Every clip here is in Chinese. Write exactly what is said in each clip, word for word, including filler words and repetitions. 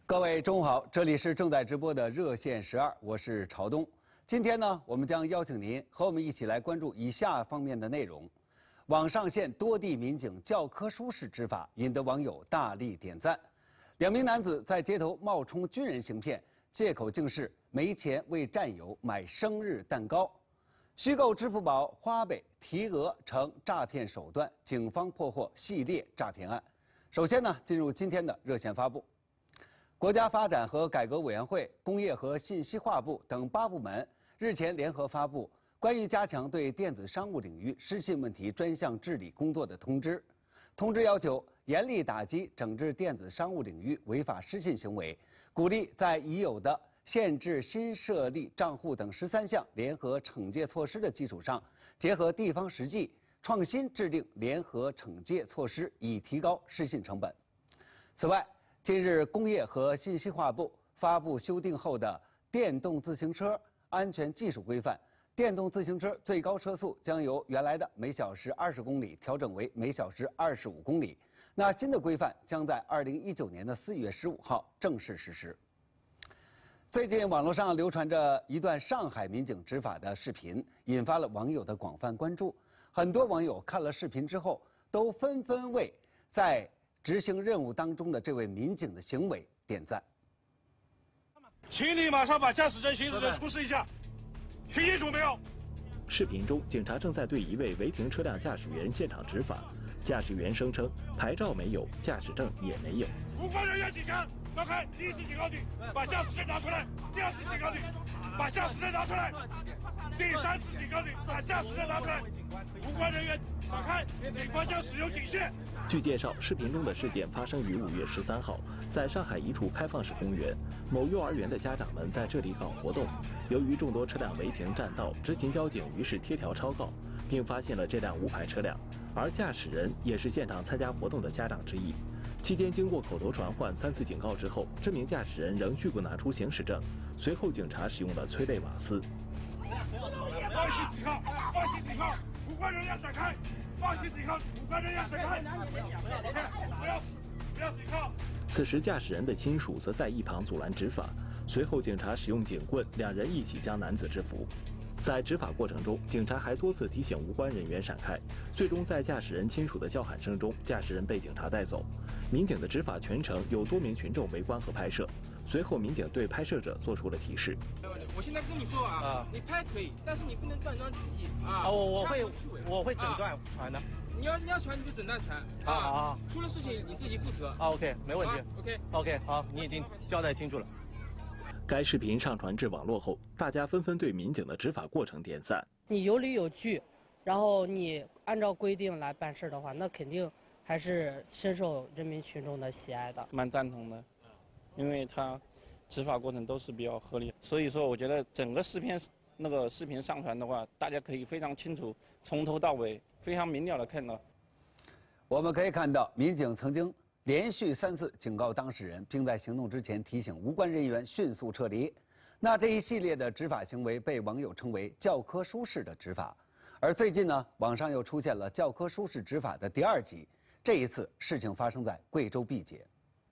各位中午好，这里是正在直播的热线十二，我是朝东。今天呢，我们将邀请您和我们一起来关注以下方面的内容：网上线多地民警教科书式执法，引得网友大力点赞；两名男子在街头冒充军人行骗，借口竟是没钱为战友买生日蛋糕；虚构支付宝花呗提额成诈骗手段，警方破获系列诈骗案。首先呢，进入今天的热线发布。 国家发展和改革委员会、工业和信息化部等八部门日前联合发布关于加强对电子商务领域失信问题专项治理工作的通知。通知要求严厉打击整治电子商务领域违法失信行为，鼓励在已有的限制新设立账户等十三项联合惩戒措施的基础上，结合地方实际，创新制定联合惩戒措施，以提高失信成本。此外， 近日，工业和信息化部发布修订后的电动自行车安全技术规范，电动自行车最高车速将由原来的每小时二十公里调整为每小时二十五公里。那新的规范将在二零一九年的四月十五号正式实施。最近，网络上流传着一段上海民警执法的视频，引发了网友的广泛关注。很多网友看了视频之后，都纷纷为在 执行任务当中的这位民警的行为点赞， 请你马上把驾驶证、行驶证出示一下，听清楚没有？ 视频中，警察正在对一位违停车辆驾驶员现场执法。驾驶员声称牌照没有，驾驶证也没有。 无关人员警察，召开第一次警告你，把驾驶证拿出来；第二次警告你，把驾驶证拿出来；第三次警告你，把驾驶证拿出来。无关人员闪开，警方将使用警械。 据介绍，视频中的事件发生于五月十三号，在上海一处开放式公园，某幼儿园的家长们在这里搞活动。由于众多车辆违停占道，执勤交警于是贴条抄告，并发现了这辆无牌车辆，而驾驶人也是现场参加活动的家长之一。期间经过口头传唤、三次警告之后，这名驾驶人仍拒不拿出行驶证。随后，警察使用了催泪瓦斯。 放心抵抗，放心抵抗，无关人员闪开。 放心抵抗，无关人员闪开！不要，不要抵抗！ 此时，驾驶人的亲属则在一旁阻拦执法。随后，警察使用警棍，两人一起将男子制服。在执法过程中，警察还多次提醒无关人员闪开。最终，在驾驶人亲属的叫喊声中，驾驶人被警察带走。民警的执法全程有多名群众围观和拍摄。随后，民警对拍摄者做出了提示。 我现在跟你说啊，啊你拍可以，但是你不能断章取义啊！ 啊，我我会我会整段传的。 你要你要传你就整段传啊啊！ 出了事情你自己负责。 啊 ，OK， 没问题。 OK OK， 好，你已经交代清楚了。 该视频上传至网络后，大家纷纷对民警的执法过程点赞。 你有理有据，然后你按照规定来办事的话，那肯定还是深受人民群众的喜爱的。 蛮赞同的，因为他 执法过程都是比较合理，所以说我觉得整个视频那个视频上传的话，大家可以非常清楚，从头到尾非常明了的看到。 我们可以看到，民警曾经连续三次警告当事人，并在行动之前提醒无关人员迅速撤离。那这一系列的执法行为被网友称为教科书式的执法。而最近呢，网上又出现了教科书式执法的第二集。这一次事情发生在贵州毕节。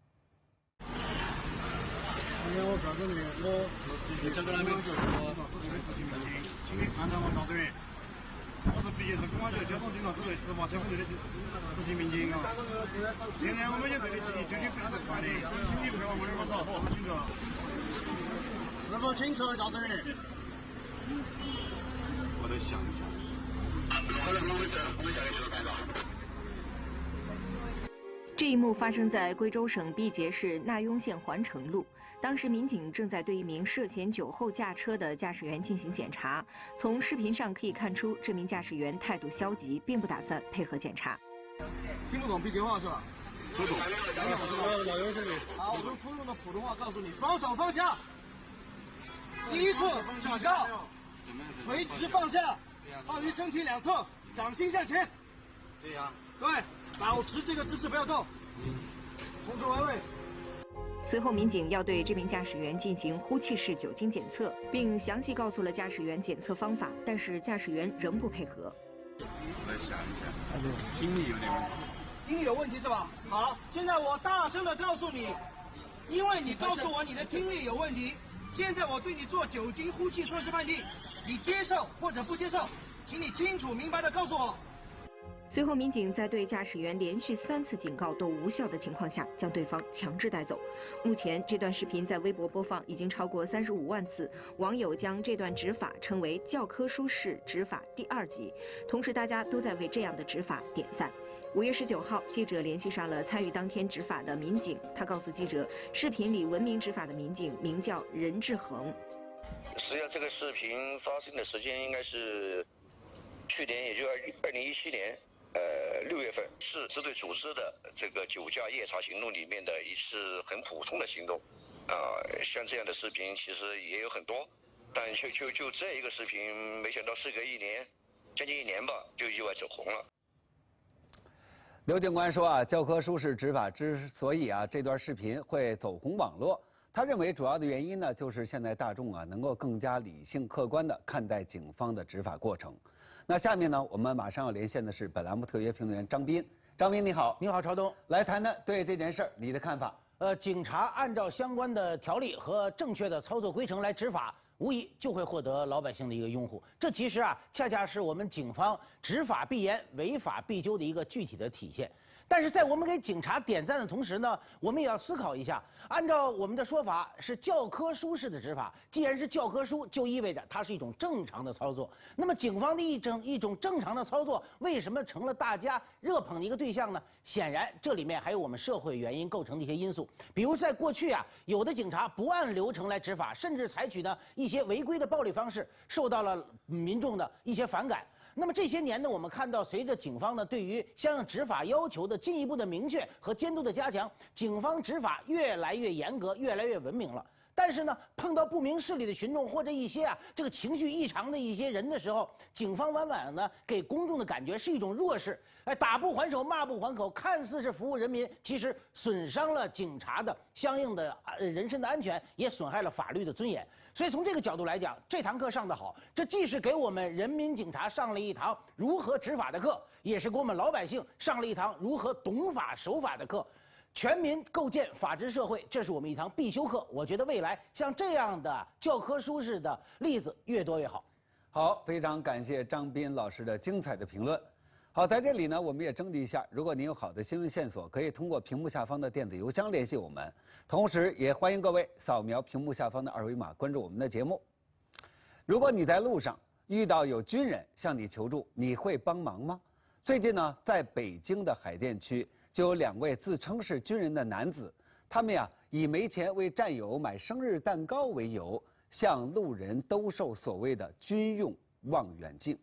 今天我告诉你，我是这个来没有？我指定的执勤民警，请你看到我告诉你，我是毕节市公安局交通警察支队执法交通队的执勤民警啊。现在我们也对你进行具体分析判定，请你配合我的工作，是否清楚？是否清楚，告诉你？我得想一想。好了，我们这我们下一个看到。 这一幕发生在贵州省毕节市纳雍县环城路。当时民警正在对一名涉嫌酒后驾车的驾驶员进行检查。从视频上可以看出，这名驾驶员态度消极，并不打算配合检查。 听不懂毕节话是吧？不懂。老刘兄弟，好，我用通用的普通话告诉你：双手放下，第一次转告，垂直放下，放于身体两侧，掌心向前。这样。对。 保持这个姿势，不要动。控制完位。 随后，民警要对这名驾驶员进行呼气式酒精检测，并详细告诉了驾驶员检测方法，但是驾驶员仍不配合。 我来想一想，听力有点问题。听力有问题是吧？好，现在我大声的告诉你， 因为你告诉我你的听力有问题，现在我对你做酒精呼气测试判定，你接受或者不接受，请你清楚明白的告诉我。 随后，民警在对驾驶员连续三次警告都无效的情况下，将对方强制带走。目前，这段视频在微博播放已经超过三十五万次，网友将这段执法称为教科书式执法第二集，同时大家都在为这样的执法点赞。五月十九号，记者联系上了参与当天执法的民警，他告诉记者，视频里闻名执法的民警名叫任志恒。 实际上，这个视频发生的时间应该是去年，也就二二零一七年。呃，六月份是支队组织的这个酒驾夜查行动里面的一次很普通的行动，啊、呃，像这样的视频其实也有很多，但就就就这一个视频，没想到事隔一年，将近一年吧，就意外走红了。 刘警官说啊，教科书式执法之所以啊这段视频会走红网络，他认为主要的原因呢，就是现在大众啊能够更加理性客观地看待警方的执法过程。那下面呢，我们马上要连线的是本栏目特约评论员张斌。张斌你好。 你好，朝东。 来谈谈对这件事儿你的看法。 呃，警察按照相关的条例和正确的操作规程来执法，无疑就会获得老百姓的一个拥护。这其实啊，恰恰是我们警方执法必严、违法必究的一个具体的体现。但是在我们给警察点赞的同时呢，我们也要思考一下，按照我们的说法是教科书式的执法，既然是教科书，就意味着它是一种正常的操作。那么警方的一种一种正常的操作，为什么成了大家热捧的一个对象呢？显然这里面还有我们社会原因构成的一些因素，比如在过去啊，有的警察不按流程来执法，甚至采取呢一些违规的暴力方式，受到了民众的一些反感。那么这些年呢，我们看到随着警方呢对于相应执法要求的进一步的明确和监督的加强，警方执法越来越严格，越来越文明了。但是呢，碰到不明事理的群众或者一些啊这个情绪异常的一些人的时候，警方往往呢给公众的感觉是一种弱势，哎，打不还手，骂不还口，看似是服务人民，其实损伤了警察的相应的呃人身的安全，也损害了法律的尊严。所以从这个角度来讲，这堂课上得好，这既是给我们人民警察上了一堂如何执法的课，也是给我们老百姓上了一堂如何懂法守法的课。全民构建法治社会，这是我们一堂必修课。我觉得未来像这样的教科书式的例子越多越好。 好，非常感谢张斌老师的精彩的评论。好，在这里呢，我们也征集一下，如果您有好的新闻线索，可以通过屏幕下方的电子邮箱联系我们。同时，也欢迎各位扫描屏幕下方的二维码，关注我们的节目。如果你在路上遇到有军人向你求助，你会帮忙吗？最近呢，在北京的海淀区，就有两位自称是军人的男子，他们呀以没钱为战友买生日蛋糕为由，向路人兜售所谓的军用望远镜。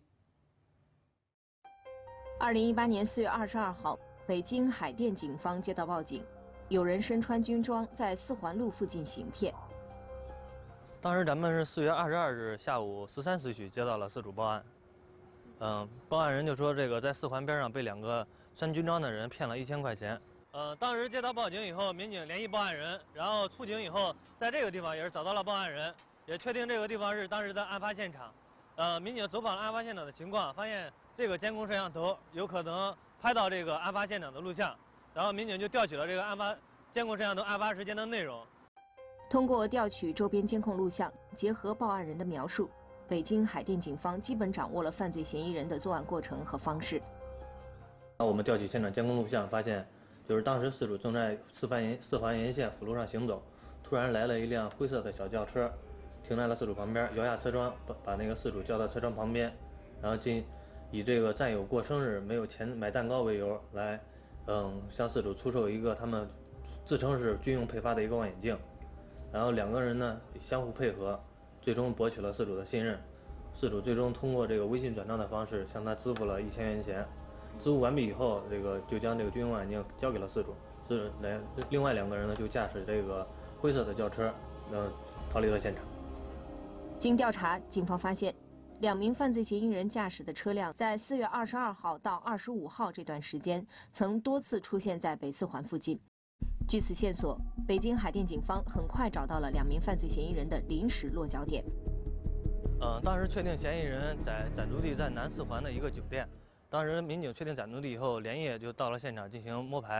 二零一八年四月二十二号，北京海淀警方接到报警，有人身穿军装在四环路附近行骗。 当时咱们是四月二十二日下午十三时许接到了事主报案，嗯，报案人就说这个在四环边上被两个穿军装的人骗了一千块钱。呃，当时接到报警以后，民警联系报案人，然后出警以后，在这个地方也是找到了报案人，也确定这个地方是当时的案发现场。呃，民警走访了案发现场的情况，发现这个监控摄像头有可能拍到这个案发现场的录像，然后民警就调取了这个案发监控摄像头案发时间的内容。 通过调取周边监控录像，结合报案人的描述，北京海淀警方基本掌握了犯罪嫌疑人的作案过程和方式。 我们调取现场监控录像，发现就是当时事主正在四环沿四环沿线辅路上行走，突然来了一辆灰色的小轿车，停在了事主旁边，摇下车窗，把把那个事主叫到车窗旁边，然后进以这个战友过生日没有钱买蛋糕为由来，嗯，向事主出售一个他们自称是军用配发的一个望远镜，然后两个人呢相互配合，最终博取了事主的信任，事主最终通过这个微信转账的方式向他支付了一千元钱。支付完毕以后，这个就将这个军用望远镜交给了事主，是来另外两个人呢就驾驶这个灰色的轿车，呃，逃离了现场。 经调查，警方发现，两名犯罪嫌疑人驾驶的车辆在四月二十二号到二十五号这段时间，曾多次出现在北四环附近。据此线索，北京海淀警方很快找到了两名犯罪嫌疑人的临时落脚点。 呃，当时确定嫌疑人在暂住地在南四环的一个酒店。当时民警确定暂住地以后，连夜就到了现场进行摸排。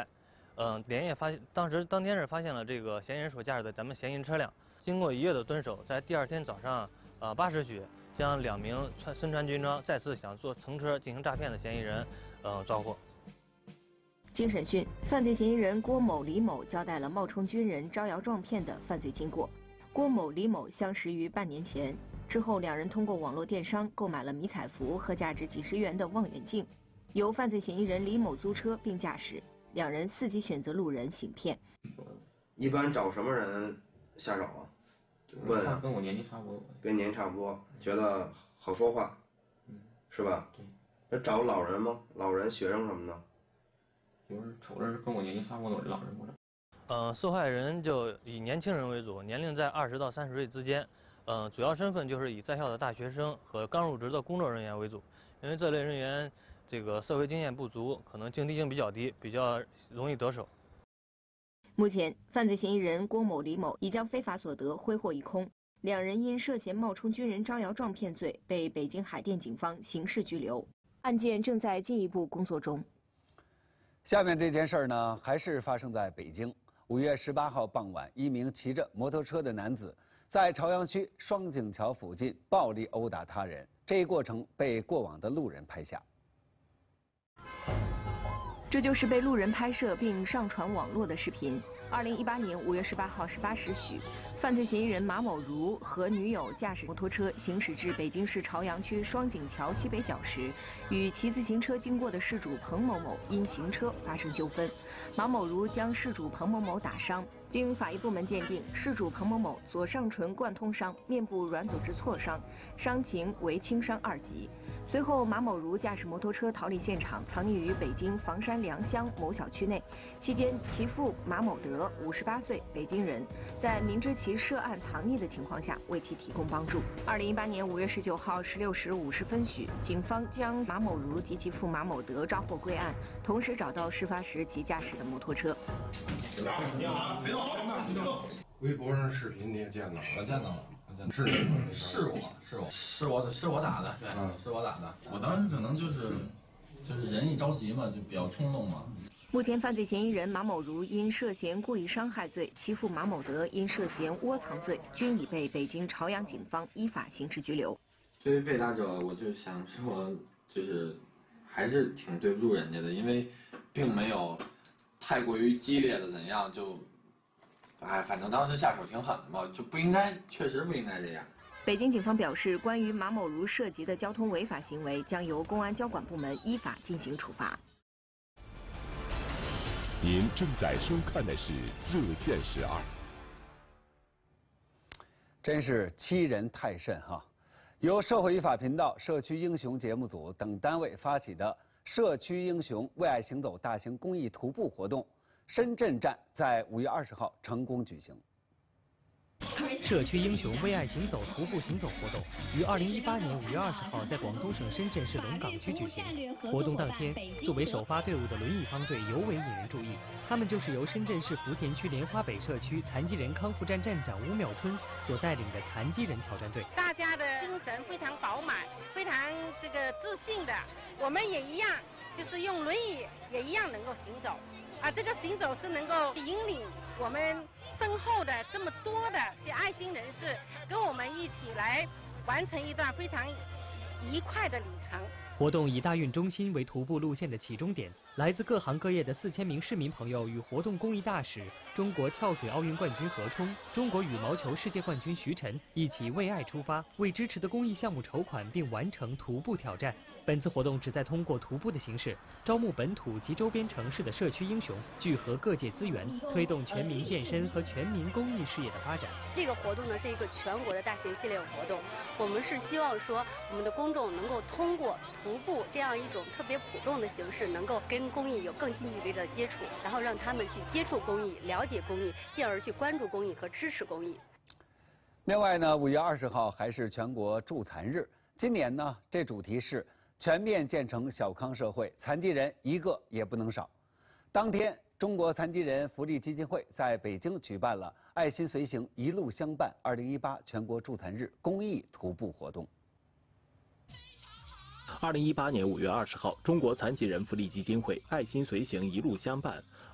嗯、呃，连夜发现，当时当天是发现了这个嫌疑人所驾驶的咱们嫌疑车辆。经过一夜的蹲守，在第二天早上呃八时许，将两名穿身穿军装、再次想坐乘车进行诈骗的嫌疑人，呃抓获。 经审讯，犯罪嫌疑人郭某、李某交代了冒充军人招摇撞骗的犯罪经过。郭某、李某相识于半年前，之后两人通过网络电商购买了迷彩服和价值几十元的望远镜，由犯罪嫌疑人李某租车并驾驶，两人伺机选择路人行骗。 一般找什么人下手啊？问啊， 跟我年纪差不多， 跟年纪差不多，觉得好说话，嗯，是吧？对。那找老人吗？老人、学生什么的？ 就是瞅着跟我年纪差不多的老人不少。 呃，受害人就以年轻人为主，年龄在二十到三十岁之间。呃，主要身份就是以在校的大学生和刚入职的工作人员为主，因为这类人员这个社会经验不足，可能警惕性比较低，比较容易得手。 目前，犯罪嫌疑人郭某、李某已将非法所得挥霍一空，两人因涉嫌冒充军人招摇撞骗罪，被北京海淀警方刑事拘留，案件正在进一步工作中。 下面这件事儿呢，还是发生在北京。五月十八号傍晚，一名骑着摩托车的男子在朝阳区双井桥附近暴力殴打他人，这一过程被过往的路人拍下。 这就是被路人拍摄并上传网络的视频。二零一八年五月十八号十八时许，犯罪嫌疑人马某如和女友驾驶摩托车行驶至北京市朝阳区双井桥西北角时，与骑自行车经过的事主彭某某因行车发生纠纷，马某如将事主彭某某打伤。经法医部门鉴定，事主彭某某左上唇贯通伤，面部软组织挫伤，伤情为轻伤二级。随后，马某如驾驶摩托车逃离现场，藏匿于北京房山良乡某小区内。期间，其父马某德，五十八岁，北京人，在明知其涉案藏匿的情况下，为其提供帮助。二零一八年五月十九号十六时五十分许，警方将马某如及其父马某德抓获归案，同时找到事发时其驾驶的摩托车。 微博上视频你也见到了？ 我见到了，我见到了。 是是我是我是我是我打的，对，嗯、是我打的。我当时可能就是就是人一着急嘛，就比较冲动嘛。 目前，犯罪嫌疑人马某如因涉嫌故意伤害罪，其父马某德因涉嫌窝藏罪，均已被北京朝阳警方依法刑事拘留。 对于被打者，我就想说，就是还是挺对不住人家的，因为并没有太过于激烈的怎样就。哎，反正当时下手挺狠的嘛，就不应该，确实不应该这样。 北京警方表示，关于马某如涉及的交通违法行为，将由公安交管部门依法进行处罚。 您正在收看的是《热线十二》。 真是欺人太甚哈！由社会与法频道、社区英雄节目组等单位发起的社区英雄为爱行走大型公益徒步活动。深圳站在五月二十号成功举行。 社区英雄为爱行走徒步行走活动于二零一八年五月二十号在广东省深圳市龙岗区举行。活动当天，作为首发队伍的轮椅方队尤为引人注意，他们就是由深圳市福田区莲花北社区残疾人康复站站长吴淼春所带领的残疾人挑战队。 大家的精神非常饱满，非常这个自信的，我们也一样，就是用轮椅也一样能够行走。啊，这个行走是能够引领我们身后的这么多的这些爱心人士，跟我们一起来完成一段非常愉快的旅程。 活动以大运中心为徒步路线的起终点，来自各行各业的四千名市民朋友与活动公益大使、中国跳水奥运冠军何冲、中国羽毛球世界冠军徐晨一起为爱出发，为支持的公益项目筹款并完成徒步挑战。本次活动旨在通过徒步的形式，招募本土及周边城市的社区英雄，聚合各界资源，推动全民健身和全民公益事业的发展。 这个活动呢是一个全国的大型系列活动，我们是希望说我们的公众能够通过徒步这样一种特别普众的形式，能够跟公益有更近距离的接触，然后让他们去接触公益、了解公益，进而去关注公益和支持公益。 另外呢，五月二十号还是全国助残日，今年呢这主题是全面建成小康社会，残疾人一个也不能少。当天，中国残疾人福利基金会在北京举办了“爱心随行，一路相伴”二零一八全国助残日公益徒步活动。 二零一八年五月二十号，中国残疾人福利基金会“爱心随行，一路相伴”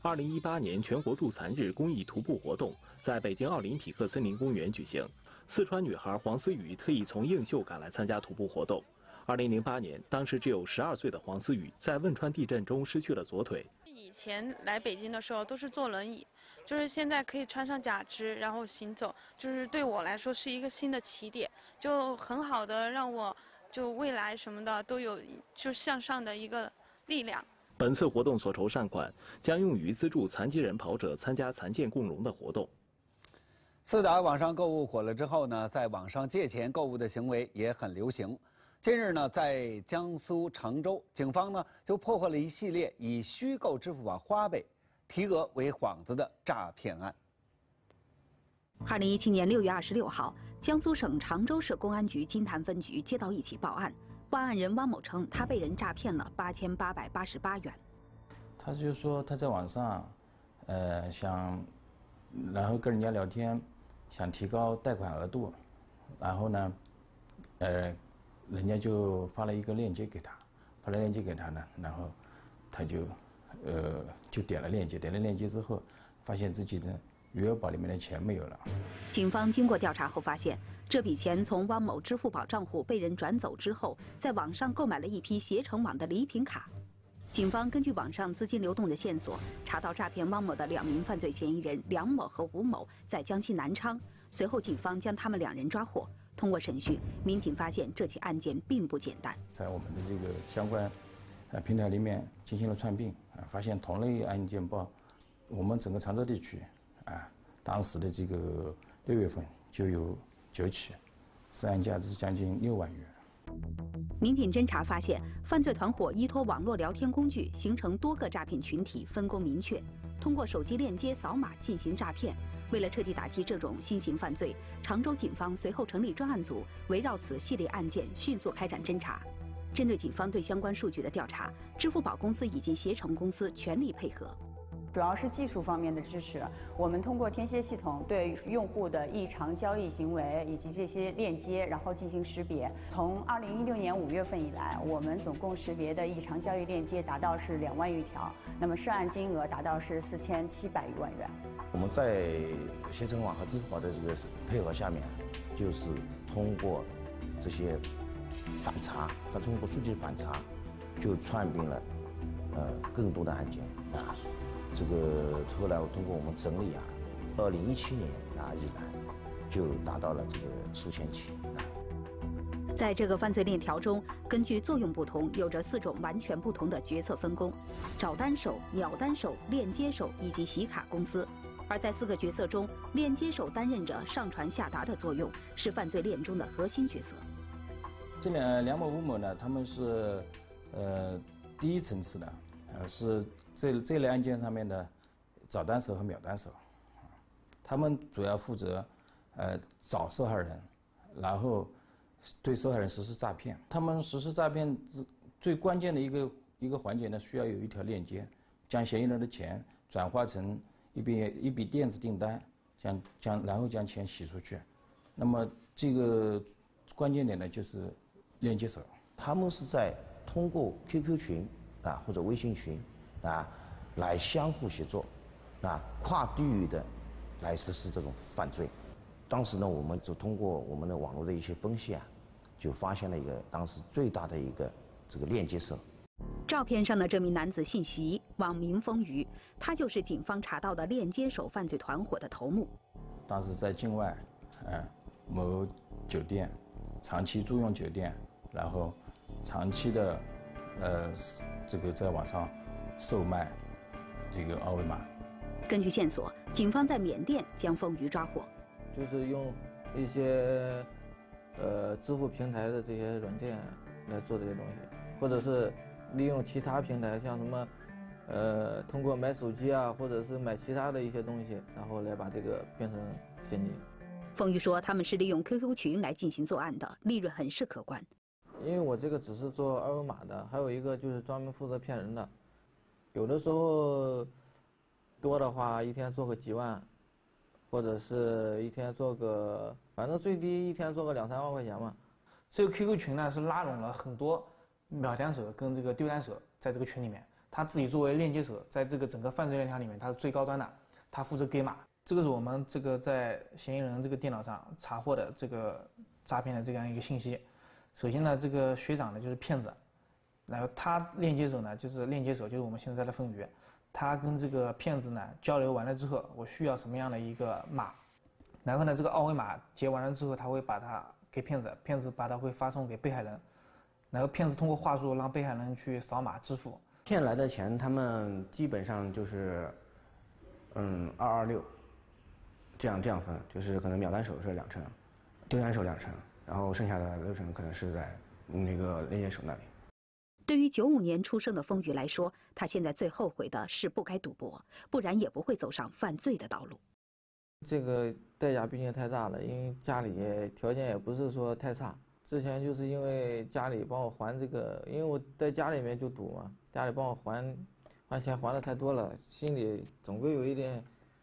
二零一八年全国助残日公益徒步活动在北京奥林匹克森林公园举行。四川女孩黄思雨特意从映秀赶来参加徒步活动。二零零八年，当时只有十二岁的黄思雨在汶川地震中失去了左腿。 以前来北京的时候都是坐轮椅，就是现在可以穿上假肢然后行走，就是对我来说是一个新的起点，就很好的让我就未来什么的都有就向上的一个力量。 本次活动所筹善款将用于资助残疾人跑者参加残健共融的活动。 自打网上购物火了之后呢，在网上借钱购物的行为也很流行。近日呢，在江苏常州，警方呢就破获了一系列以虚构支付宝花呗、提额为幌子的诈骗案。 二零一七年六月二十六号，江苏省常州市公安局金坛分局接到一起报案，报案人汪某称他被人诈骗了八千八百八十八元。 他就说他在网上，呃，想，然后跟人家聊天，想提高贷款额度，然后呢，呃。人家就发了一个链接给他，发了链接给他呢，然后他就，呃，就点了链接，点了链接之后，发现自己的余额宝里面的钱没有了。 警方经过调查后发现，这笔钱从汪某支付宝账户被人转走之后，在网上购买了一批携程网的礼品卡。警方根据网上资金流动的线索，查到诈骗汪某的两名犯罪嫌疑人梁某和吴某在江西南昌，随后警方将他们两人抓获。通过审讯，民警发现这起案件并不简单。 在我们的这个相关呃平台里面进行了串并啊，发现同类案件报，我们整个常州地区啊，当时的这个六月份就有九起，涉案价值将近六万元。 民警侦查发现，犯罪团伙依托网络聊天工具，形成多个诈骗群体，分工明确，通过手机链接扫码进行诈骗。为了彻底打击这种新型犯罪，常州警方随后成立专案组，围绕此系列案件迅速开展侦查。针对警方对相关数据的调查，支付宝公司以及携程公司全力配合。 主要是技术方面的支持，我们通过天蝎系统对用户的异常交易行为以及这些链接，然后进行识别。从二零一六年五月份以来，我们总共识别的异常交易链接达到是两万余条，那么涉案金额达到是四千七百余万元。 我们在携程网和支付宝的这个配合下面，就是通过这些反查，通过数据反查，就串并了呃更多的案件啊。这个后来通过我们整理啊，二零一七年啊以来，就达到了这个数千起啊。 在这个犯罪链条中，根据作用不同，有着四种完全不同的角色分工：找单手、秒单手、链接手以及洗卡公司。而在四个角色中，链接手担任着上传下达的作用，是犯罪链中的核心角色。 这两梁某、吴某呢，他们是呃第一层次的，呃是这这类案件上面的找单手和秒单手，他们主要负责呃找受害人，然后对受害人实施诈骗。他们实施诈骗最关键的一个一个环节呢，需要有一条链接，将嫌疑人的钱转化成一笔一笔电子订单，将将然后将钱洗出去。那么这个关键点呢，就是链接手。 他们是在通过 Q Q 群啊或者微信群啊来相互协作，啊跨地域的来实施这种犯罪。当时呢，我们就通过我们的网络的一些分析啊，就发现了一个当时最大的一个这个链接手。 照片上的这名男子姓席，网名风鱼，他就是警方查到的链接手犯罪团伙的头目。 当时在境外，呃，某酒店长期租用酒店，然后长期的，呃，这个在网上售卖这个二维码。 根据线索，警方在缅甸将风鱼抓获。 就是用一些呃支付平台的这些软件来做这些东西，或者是利用其他平台，像什么呃通过买手机啊，或者是买其他的一些东西，然后来把这个变成现金。 风鱼说，他们是利用 Q Q 群来进行作案的，利润很是可观。 因为我这个只是做二维码的，还有一个就是专门负责骗人的，有的时候多的话一天做个几万。或者是一天做个，反正最低一天做个两三万块钱嘛。 这个 Q Q 群呢是拉拢了很多秒单手跟这个丢单手在这个群里面， 他自己作为链接手，在这个整个犯罪链条里面，他是最高端的，他负责给码。这个是我们这个在嫌疑人这个电脑上查获的这个诈骗的这样一个信息。首先呢，这个学长呢就是骗子，然后他链接手呢就是链接手，就是我们现在的凤宇，他跟这个骗子呢交流完了之后，我需要什么样的一个码，然后呢这个二维码结完了之后，他会把它给骗子，骗子把它会发送给被害人，然后骗子通过话术让被害人去扫码支付。 骗来的钱，他们基本上就是，嗯，二二六，这样这样分，就是可能秒单手是两成，丢单手两成，然后剩下的六成可能是在那个链接手那里。 对于九五年出生的风雨来说，他现在最后悔的是不该赌博，不然也不会走上犯罪的道路。 这个代价毕竟太大了，因为家里条件也不是说太差。之前就是因为家里帮我还这个，因为我在家里面就赌嘛，家里帮我还还钱还的太多了，心里总归有一点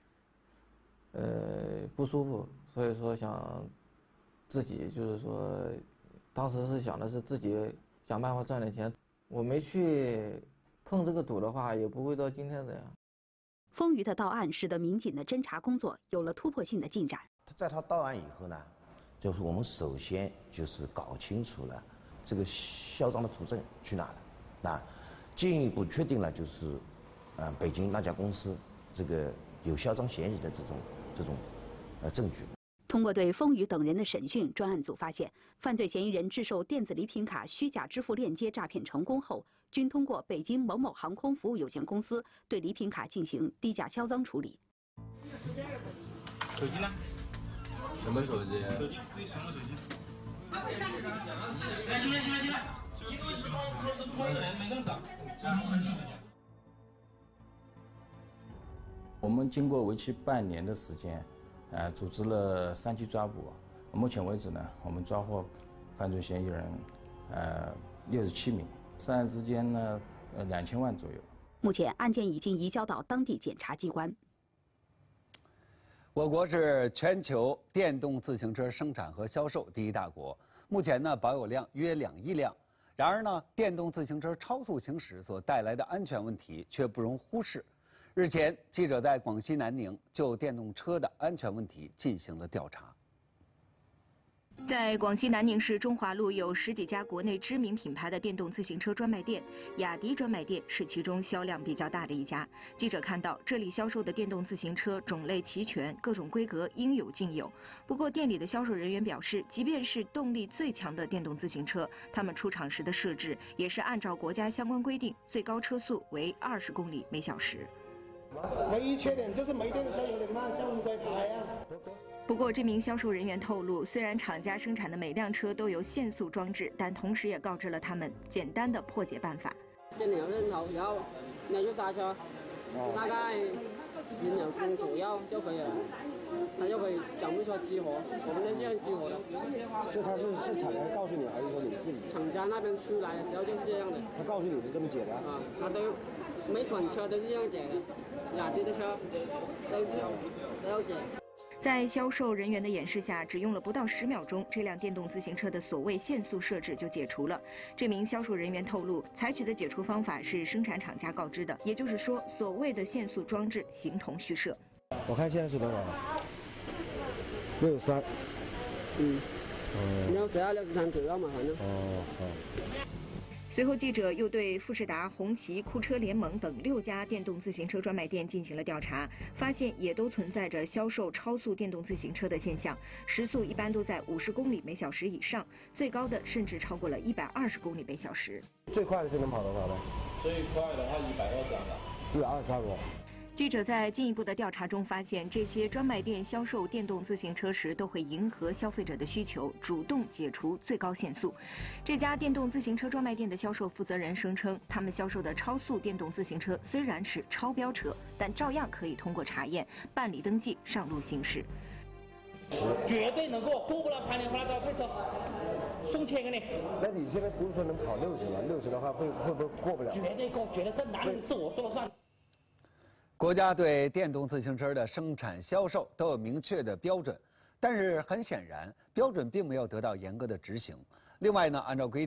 呃不舒服，所以说想自己就是说，当时是想的是自己想办法赚点钱，我没去碰这个赌的话，也不会到今天这样。 风雨的到案使得民警的侦查工作有了突破性的进展。 在他到案以后呢，就是我们首先就是搞清楚了这个销赃的途径去哪了，那进一步确定了就是，啊、呃，北京那家公司这个有销赃嫌疑的这种这种呃证据。 通过对风雨等人的审讯，专案组发现，犯罪嫌疑人制售电子礼品卡虚假支付链接诈骗成功后，均通过北京某某航空服务有限公司对礼品卡进行低价销赃处理。 手机呢？什么手机？手机自己什么手机？哎，行了行了行了，一个是空，空是空的人，每个人找。 我们经过为期半年的时间，呃，组织了三级抓捕。目前为止呢，我们抓获犯罪嫌疑人，呃，六十七名，涉案资金呢，呃，两千万左右。 目前案件已经移交到当地检察机关。 我国是全球电动自行车生产和销售第一大国，目前呢保有量约两亿辆。然而呢，电动自行车超速行驶所带来的安全问题却不容忽视。日前，记者在广西南宁就电动车的安全问题进行了调查。 在广西南宁市中华路有十几家国内知名品牌的电动自行车专卖店，雅迪专卖店是其中销量比较大的一家。记者看到，这里销售的电动自行车种类齐全，各种规格应有尽有。不过，店里的销售人员表示，即便是动力最强的电动自行车，他们出厂时的设置也是按照国家相关规定，最高车速为二十公里每小时。 唯一缺点就是没电车有点慢，像乌龟爬一样。 不过，这名销售人员透露，虽然厂家生产的每辆车都有限速装置，但同时也告知了他们简单的破解办法。 这两认头，然后那就刹车，大概十秒钟左右就可以了，它就可以讲不出激活，我们那是用激活的。 这他是是厂家告诉你，还是说你自己？ 厂家那边出来的时候就是这样的。 他告诉你是这么解的啊？他都每款车都是这样解的，雅迪的车都是都要解。 在销售人员的演示下，只用了不到十秒钟，这辆电动自行车的所谓限速设置就解除了。这名销售人员透露，采取的解除方法是生产厂家告知的，也就是说，所谓的限速装置形同虚设。 我看现在是多少？六十三。 嗯。哦。六十二、六十三左右嘛，反正。 哦，好。 随后，记者又对富士达、红旗、酷车联盟等六家电动自行车专卖店进行了调查，发现也都存在着销售超速电动自行车的现象，时速一般都在五十公里每小时以上，最高的甚至超过了一百二十公里每小时。 最快的是能跑多少呢？ 最快的话一百二十二吧。 一百二十二个。 记者在进一步的调查中发现，这些专卖店销售电动自行车时都会迎合消费者的需求，主动解除最高限速。这家电动自行车专卖店的销售负责人声称，他们销售的超速电动自行车虽然是超标车，但照样可以通过查验、办理登记、上路行驶。 绝对能够过不了盘点花高配车，送钱给你。 那你现在不是说能跑六十吗？六十的话会会不会过不了？ 绝对过，绝对这哪里是我说了算。 国家对电动自行车的生产销售都有明确的标准，但是很显然，标准并没有得到严格的执行。另外呢，按照规定，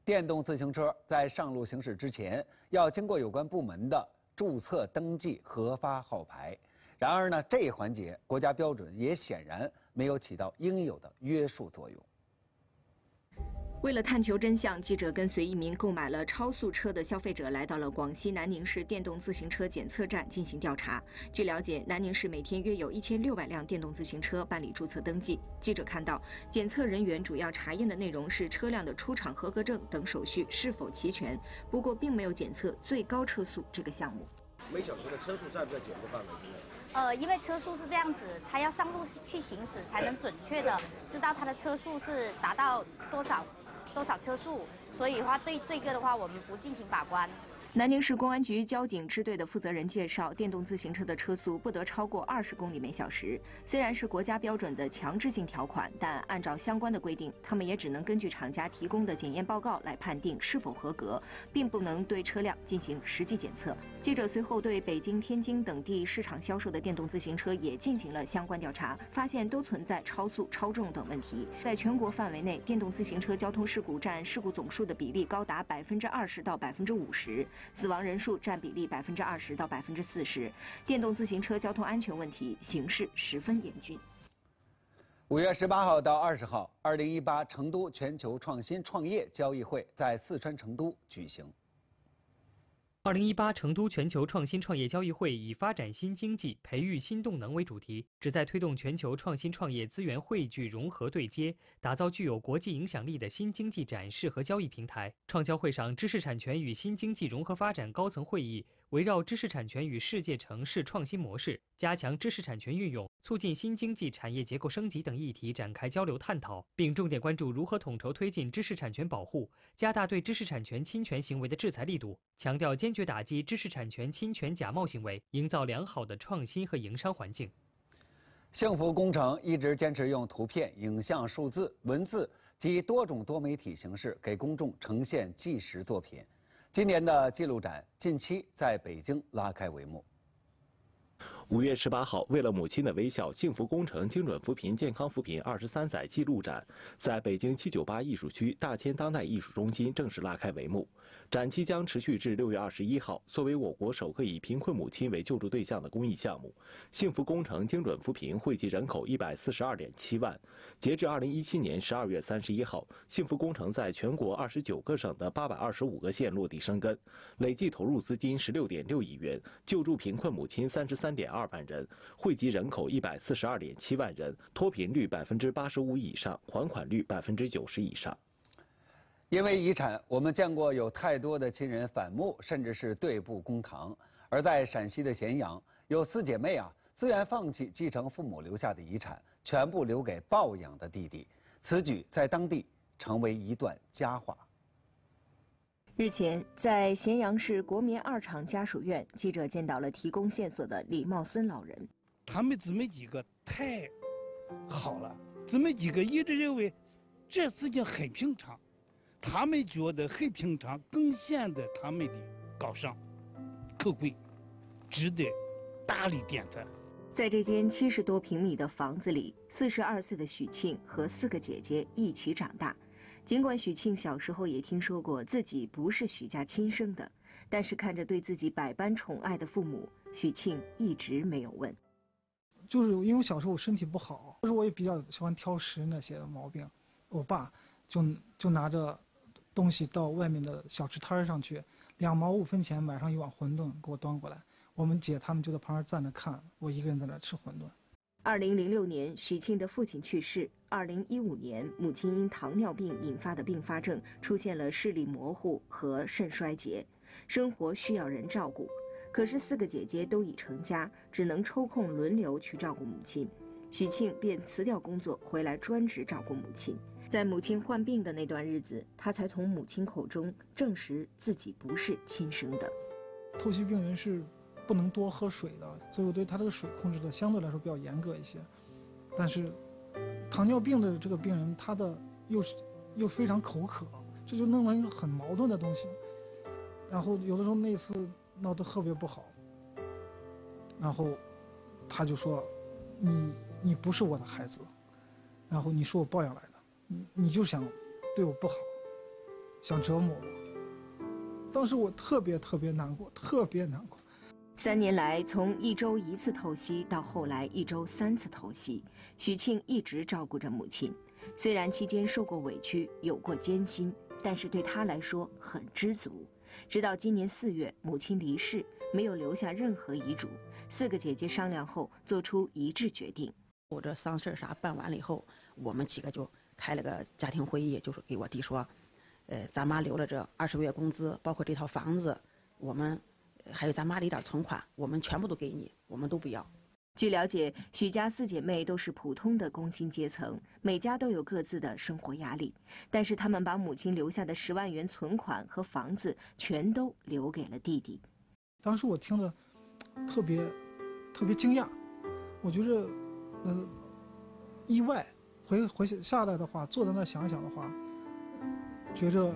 电动自行车在上路行驶之前，要经过有关部门的注册登记、核发号牌。然而呢，这一环节国家标准也显然没有起到应有的约束作用。 为了探求真相，记者跟随一名购买了超速车的消费者来到了广西南宁市电动自行车检测站进行调查。据了解，南宁市每天约有一千六百辆电动自行车办理注册登记。记者看到，检测人员主要查验的内容是车辆的出厂合格证等手续是否齐全，不过并没有检测最高车速这个项目。 每小时的车速在不在检测范围之内？ 呃，因为车速是这样子，它要上路去行驶，才能准确的知道它的车速是达到多少。多少车速，所以的话对这个的话我们不进行把关。 南宁市公安局交警支队的负责人介绍，电动自行车的车速不得超过二十公里每小时。虽然是国家标准的强制性条款，但按照相关的规定，他们也只能根据厂家提供的检验报告来判定是否合格，并不能对车辆进行实际检测。记者随后对北京、天津等地市场销售的电动自行车也进行了相关调查，发现都存在超速、超重等问题。在全国范围内，电动自行车交通事故占事故总数的比例高达百分之二十到百分之五十。死亡人数占比例百分之二十到百分之四十，电动自行车交通安全问题形势十分严峻。 五月十八号到二十号，二零一八成都全球创新创业交易会在四川成都举行。 二零一八成都全球创新创业交易会以发展新经济、培育新动能为主题，旨在推动全球创新创业资源汇聚、融合对接，打造具有国际影响力的新经济展示和交易平台。创交会上，知识产权与新经济融合发展高层会议围绕知识产权与世界城市创新模式、加强知识产权运用、促进新经济产业结构升级等议题展开交流探讨，并重点关注如何统筹推进知识产权保护，加大对知识产权侵权行为的制裁力度，强调坚决打击知识产权侵权假冒行为，营造良好的创新和营商环境。 幸福工程一直坚持用图片、影像、数字、文字及多种多媒体形式给公众呈现纪实作品。今年的记录展近期在北京拉开帷幕。 五月十八号，为了母亲的微笑，幸福工程精准扶贫健康扶贫二十三载记录展在北京七九八艺术区大千当代艺术中心正式拉开帷幕。展期将持续至六月二十一号。作为我国首个以贫困母亲为救助对象的公益项目，幸福工程精准扶贫惠及人口一百四十二点七万。截至二零一七年十二月三十一号，幸福工程在全国二十九个省的八百二十五个县落地生根，累计投入资金十六点六亿元，救助贫困母亲三十三点二万人，惠及人口一百四十二点七万人，脱贫率百分之八十五以上，还款率百分之九十以上。 因为遗产，我们见过有太多的亲人反目，甚至是对簿公堂。而在陕西的咸阳，有四姐妹啊，自愿放弃继承父母留下的遗产，全部留给抱养的弟弟。此举在当地成为一段佳话。 日前，在咸阳市国民二厂家属院，记者见到了提供线索的李茂森老人。 他们姊妹几个太好了，姊妹几个一直认为这事情很平常。他们觉得很平常，更显得他们的高尚、可贵，值得大力点赞。 在这间七十多平米的房子里，四十二岁的许庆和四个姐姐一起长大。尽管许庆小时候也听说过自己不是许家亲生的，但是看着对自己百般宠爱的父母，许庆一直没有问。 就是因为我小时候我身体不好，就是我也比较喜欢挑食那些的毛病，我爸就就拿着东西到外面的小吃摊上去，两毛五分钱买上一碗馄饨给我端过来，我们姐他们就在旁边站着看，我一个人在那吃馄饨。 二零零六年，许庆的父亲去世。二零一五年，母亲因糖尿病引发的并发症出现了视力模糊和肾衰竭，生活需要人照顾。可是四个姐姐都已成家，只能抽空轮流去照顾母亲。许庆便辞掉工作，回来专职照顾母亲。在母亲患病的那段日子，他才从母亲口中证实自己不是亲生的。 透析病人是不能多喝水的，所以我对他这个水控制的相对来说比较严格一些。但是糖尿病的这个病人，他的又是又非常口渴，这就弄了一个很矛盾的东西。然后有的时候那次闹得特别不好，然后他就说：“你你不是我的孩子，然后你是我抱养来的，你你就想对我不好， 想折磨我。当时我特别特别难过，特别难过。 三年来，从一周一次透析到后来一周三次透析，许庆一直照顾着母亲。虽然期间受过委屈，有过艰辛，但是对他来说很知足。直到今年四月，母亲离世，没有留下任何遗嘱。四个姐姐商量后，做出一致决定。 我这丧事啥办完了以后，我们几个就开了个家庭会议，就是给我弟说。呃，咱妈留了这二十个月工资，包括这套房子，我们还有咱妈的一点存款，我们全部都给你，我们都不要。 据了解，许家四姐妹都是普通的工薪阶层，每家都有各自的生活压力，但是她们把母亲留下的十万元存款和房子全都留给了弟弟。 当时我听着特别特别惊讶，我觉着呃意外，回回下来的话，坐在那想想的话。觉着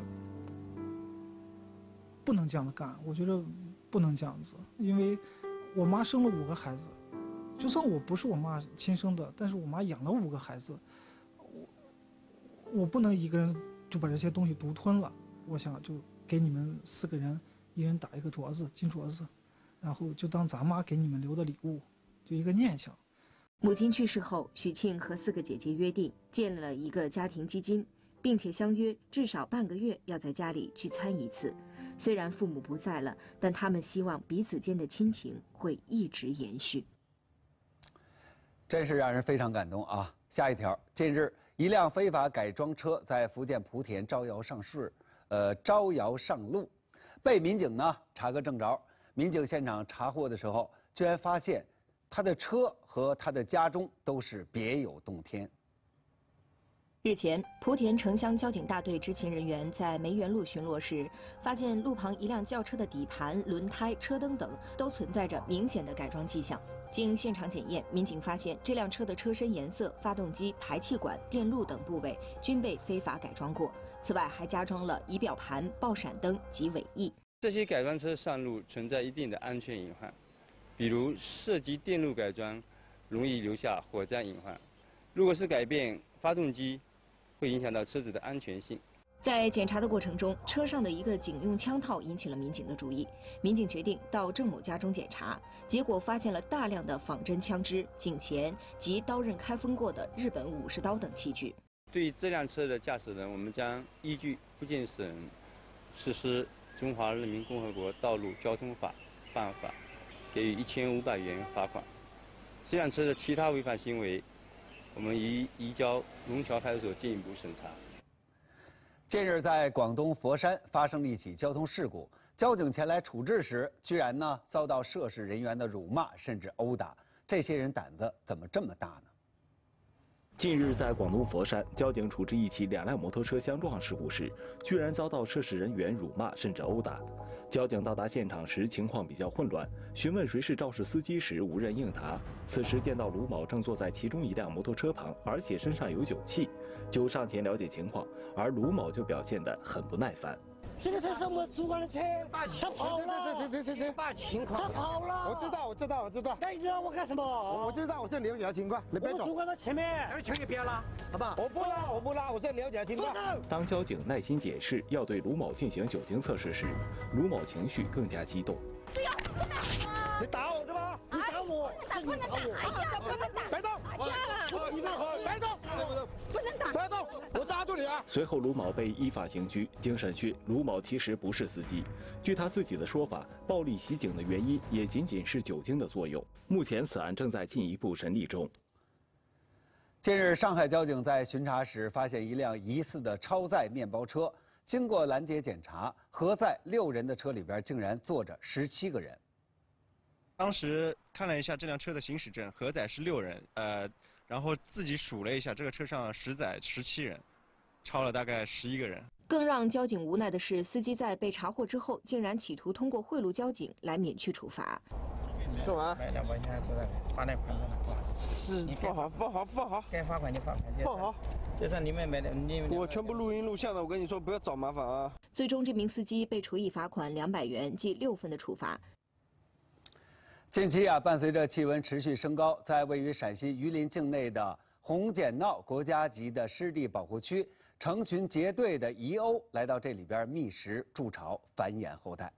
不能这样的干，我觉着不能这样子，因为我妈生了五个孩子，就算我不是我妈亲生的，但是我妈养了五个孩子，我我不能一个人就把这些东西独吞了。我想就给你们四个人一人打一个镯子，金镯子，然后就当咱妈给你们留的礼物，就一个念想。 母亲去世后，许庆和四个姐姐约定建了一个家庭基金。并且相约至少半个月要在家里聚餐一次。虽然父母不在了，但他们希望彼此间的亲情会一直延续。 真是让人非常感动啊！下一条，近日一辆非法改装车在福建莆田招摇上市，呃，招摇上路，被民警呢查个正着。民警现场查获的时候，居然发现他的车和他的家中都是别有洞天。 日前，莆田城乡交警大队执勤人员在梅园路巡逻时，发现路旁一辆轿车的底盘、轮胎、车灯等都存在着明显的改装迹象。经现场检验，民警发现这辆车的车身颜色、发动机、排气管、电路等部位均被非法改装过。此外，还加装了仪表盘、爆闪灯及尾翼。 这些改装车上路存在一定的安全隐患，比如涉及电路改装，容易留下火灾隐患。如果是改变发动机，会影响到车子的安全性。 在检查的过程中，车上的一个警用枪套引起了民警的注意。民警决定到郑某家中检查，结果发现了大量的仿真枪支、警钳及刀刃开封过的日本武士刀等器具。 对于这辆车的驾驶人，我们将依据福建省实施《中华人民共和国道路交通法》办法，给予一千五百元罚款。这辆车的其他违法行为，我们移移交龙桥派出所进一步审查。 近日，在广东佛山发生了一起交通事故，交警前来处置时，居然呢遭到涉事人员的辱骂甚至殴打。这些人胆子怎么这么大呢？ 近日，在广东佛山，交警处置一起两辆摩托车相撞事故时，居然遭到涉事人员辱骂甚至殴打。交警到达现场时，情况比较混乱，询问谁是肇事司机时，无人应答。此时见到卢某正坐在其中一辆摩托车旁，而且身上有酒气，就上前了解情况，而卢某就表现得很不耐烦。 这个车是我们主管的车，他跑了。这这这这这把情况。他跑了。 我知道，我知道，我知道。 那你知道我干什么？ 我知道，我在了解情况。你别走。 我主管在前面。 那车你别拉，好不好？我不拉，我不拉，我在了解情况。 当交警耐心解释要对卢某进行酒精测试时，卢某情绪更加激动。 你打我是吧？ 你打我，是你打我。不能打， 别动！ 打架了。 我一个会，别动！ 不能打， 别动！我抓住你啊！ 随后，卢某被依法刑拘。经审讯，卢某其实不是司机。据他自己的说法，暴力袭警的原因也仅仅是酒精的作用。目前，此案正在进一步审理中。 近日，上海交警在巡查时发现一辆疑似的超载面包车，经过拦截检查，核载六人的车里边竟然坐着十七个人。 当时看了一下这辆车的行驶证，核载是六人，呃，然后自己数了一下，这个车上实载十七人，超了大概十一个人。 更让交警无奈的是，司机在被查获之后，竟然企图通过贿赂交警来免去处罚。 做完。买两包现在坐在罚那款的。是放好，放好，放好。该罚款就罚款。放好。这是你们买的，你我全部录音录像的，我跟你说，不要找麻烦啊。 最终，这名司机被处以罚款两百元记六分的处罚。 近期啊，伴随着气温持续升高，在位于陕西榆林境内的红剪坳国家级的湿地保护区， 成群结队的遗鸥来到这里边觅食、筑巢、繁衍后代。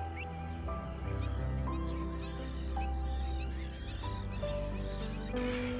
Thank you.